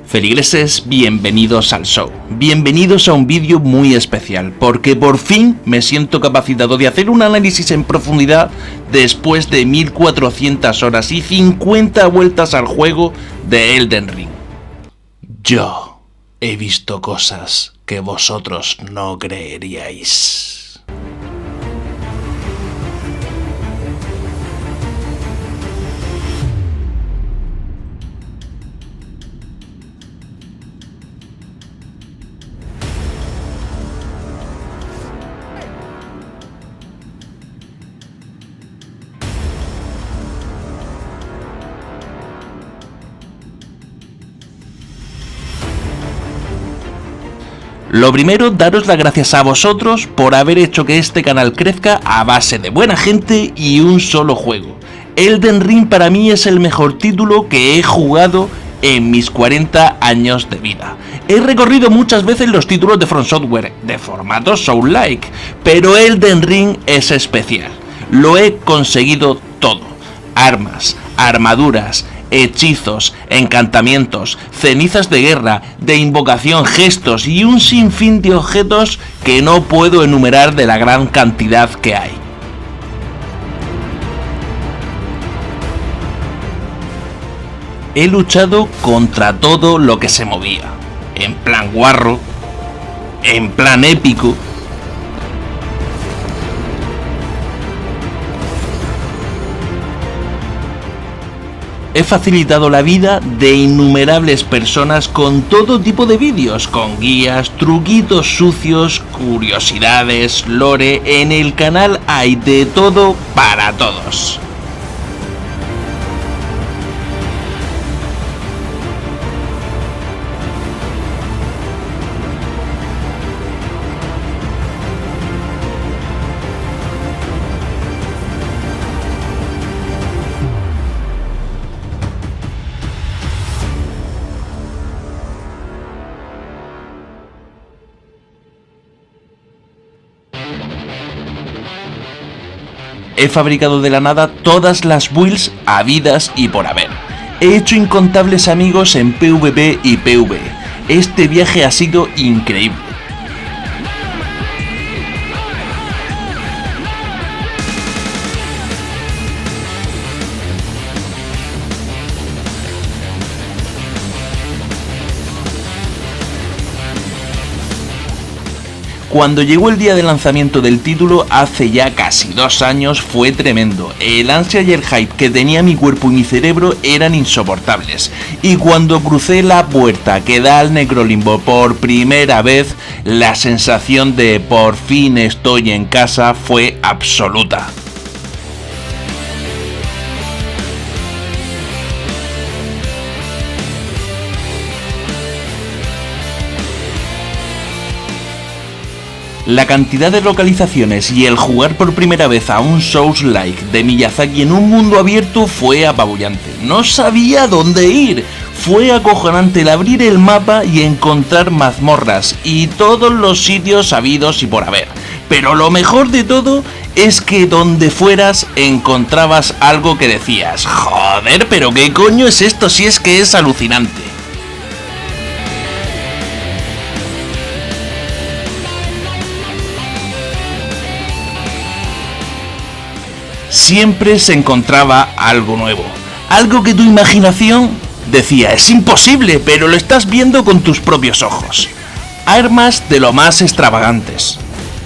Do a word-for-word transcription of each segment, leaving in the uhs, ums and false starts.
Feligreses, bienvenidos al show, bienvenidos a un vídeo muy especial, porque por fin me siento capacitado de hacer un análisis en profundidad después de mil cuatrocientas horas y cincuenta vueltas al juego de Elden Ring. Yo he visto cosas que vosotros no creeríais. Lo primero, daros las gracias a vosotros por haber hecho que este canal crezca a base de buena gente y un solo juego. Elden Ring para mí es el mejor título que he jugado en mis cuarenta años de vida. He recorrido muchas veces los títulos de From Software de formato Soul-like, pero Elden Ring es especial. Lo he conseguido todo. Armas, armaduras, hechizos, encantamientos, cenizas de guerra, de invocación, gestos y un sinfín de objetos que no puedo enumerar de la gran cantidad que hay. He luchado contra todo lo que se movía, en plan guarro, en plan épico. He facilitado la vida de innumerables personas con todo tipo de vídeos, con guías, truquitos sucios, curiosidades, lore. En el canal hay de todo para todos. He fabricado de la nada todas las builds habidas y por haber. He hecho incontables amigos en PvP y PvE. Este viaje ha sido increíble. Cuando llegó el día de lanzamiento del título, hace ya casi dos años, fue tremendo. El ansia y el hype que tenía mi cuerpo y mi cerebro eran insoportables. Y cuando crucé la puerta que da al Necrolimbo por primera vez, la sensación de por fin estoy en casa fue absoluta. La cantidad de localizaciones y el jugar por primera vez a un Souls-like de Miyazaki en un mundo abierto fue apabullante. No sabía dónde ir. Fue acojonante el abrir el mapa y encontrar mazmorras y todos los sitios habidos y por haber. Pero lo mejor de todo es que donde fueras encontrabas algo que decías: joder, pero qué coño es esto, si es que es alucinante. Siempre se encontraba algo nuevo, algo que tu imaginación decía es imposible, pero lo estás viendo con tus propios ojos. Armas de lo más extravagantes.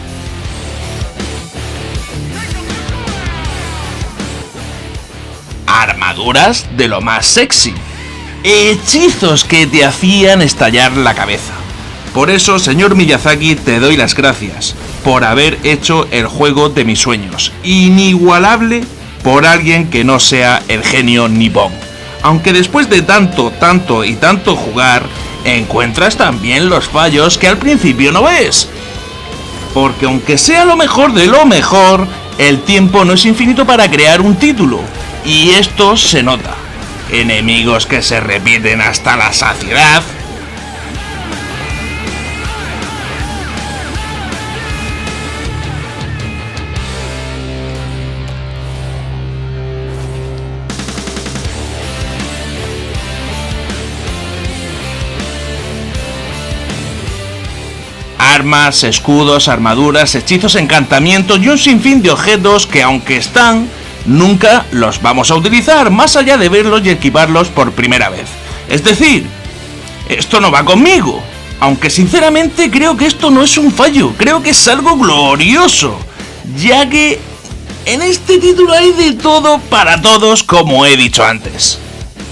Armaduras de lo más sexy. Hechizos que te hacían estallar la cabeza. Por eso, señor Miyazaki, te doy las gracias por haber hecho el juego de mis sueños, inigualable por alguien que no sea el genio nipón. Aunque después de tanto, tanto y tanto jugar, encuentras también los fallos que al principio no ves. Porque aunque sea lo mejor de lo mejor, el tiempo no es infinito para crear un título, y esto se nota. Enemigos que se repiten hasta la saciedad. armas, escudos, armaduras, hechizos, encantamientos y un sinfín de objetos que, aunque están, nunca los vamos a utilizar, más allá de verlos y equiparlos por primera vez. Es decir, esto no va conmigo, aunque sinceramente creo que esto no es un fallo, creo que es algo glorioso, ya que en este título hay de todo para todos, como he dicho antes.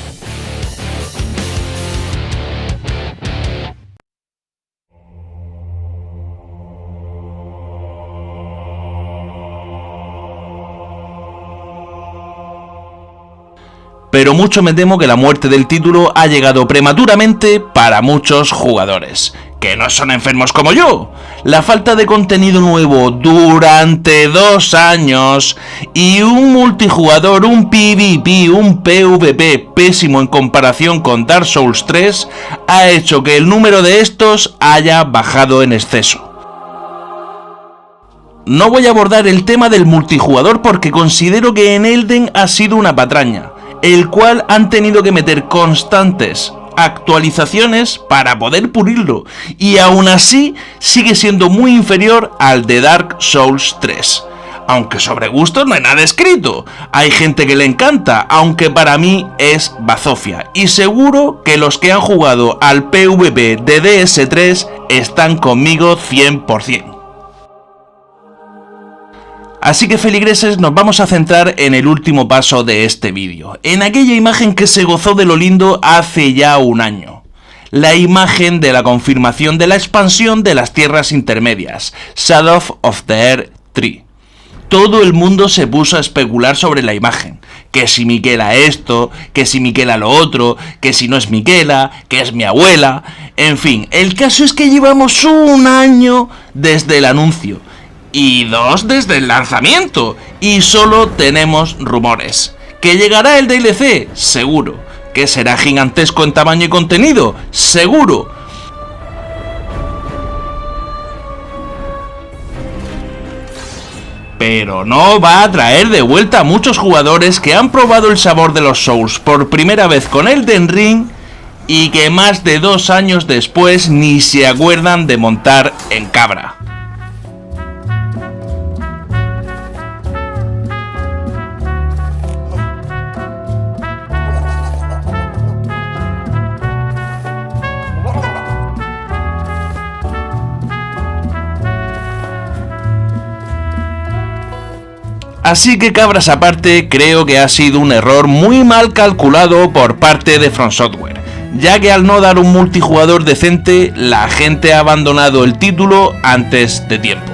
Pero mucho me temo que la muerte del título ha llegado prematuramente para muchos jugadores, que no son enfermos como yo. La falta de contenido nuevo durante dos años y un multijugador, un PvP, un PvP pésimo en comparación con Dark Souls tres ha hecho que el número de estos haya bajado en exceso. No voy a abordar el tema del multijugador porque considero que en Elden ha sido una patraña, el cual han tenido que meter constantes actualizaciones para poder pulirlo, y aún así sigue siendo muy inferior al de Dark Souls tres. Aunque sobre gustos no hay nada escrito, hay gente que le encanta, aunque para mí es bazofia, y seguro que los que han jugado al PvP de D S tres están conmigo cien por cien. Así que, feligreses, nos vamos a centrar en el último paso de este vídeo, en aquella imagen que se gozó de lo lindo hace ya un año. La imagen de la confirmación de la expansión de las tierras intermedias, Shadow of the Earth tres. Todo el mundo se puso a especular sobre la imagen, que si Miquela esto, que si Miquela lo otro, que si no es Miquela, que es mi abuela, en fin, el caso es que llevamos un año desde el anuncio, y dos desde el lanzamiento, y solo tenemos rumores. ¿Que llegará el D L C? Seguro. ¿Que será gigantesco en tamaño y contenido? Seguro. Pero no va a traer de vuelta a muchos jugadores que han probado el sabor de los Souls por primera vez con Elden Ring y que más de dos años después ni se acuerdan de montar en cabra. Así que, cabras aparte, creo que ha sido un error muy mal calculado por parte de From Software, ya que al no dar un multijugador decente, la gente ha abandonado el título antes de tiempo.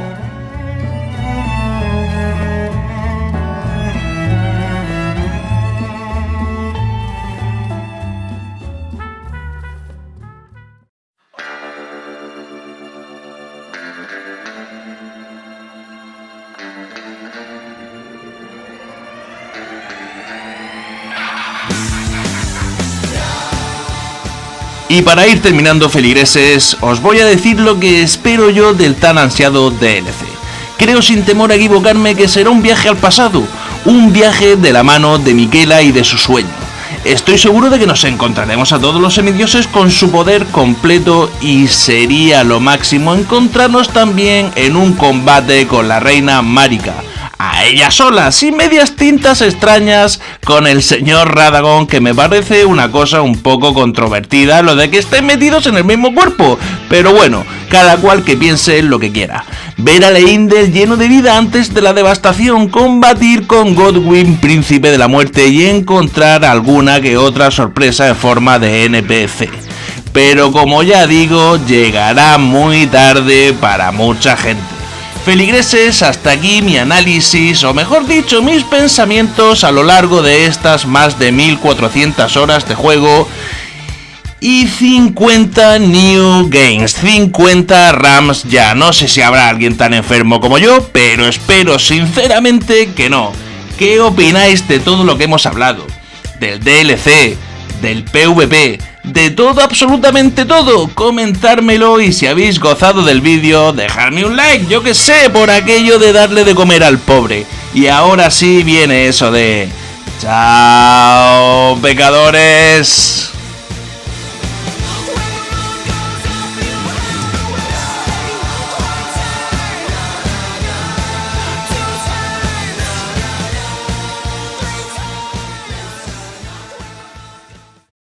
Y para ir terminando, feligreses, os voy a decir lo que espero yo del tan ansiado D L C. Creo sin temor a equivocarme que será un viaje al pasado, un viaje de la mano de Miquela y de su sueño. Estoy seguro de que nos encontraremos a todos los semidioses con su poder completo y sería lo máximo encontrarnos también en un combate con la reina Marika, a ella sola, sin medias tintas extrañas, con el señor Radagon, que me parece una cosa un poco controvertida lo de que estén metidos en el mismo cuerpo, pero bueno, cada cual que piense lo que quiera. Ver a Leindel lleno de vida antes de la devastación, combatir con Godwyn, príncipe de la muerte, y encontrar alguna que otra sorpresa en forma de N P C. Pero como ya digo, llegará muy tarde para mucha gente. Feligreses, hasta aquí mi análisis, o mejor dicho, mis pensamientos a lo largo de estas más de mil cuatrocientas horas de juego y cincuenta New Games, cincuenta RAMs ya. No sé si habrá alguien tan enfermo como yo, pero espero sinceramente que no. ¿Qué opináis de todo lo que hemos hablado? Del D L C, del PvP, de todo, absolutamente todo. Comentármelo, y si habéis gozado del vídeo, dejadme un like, yo que sé, por aquello de darle de comer al pobre. Y ahora sí viene eso de... ¡Chao, pecadores!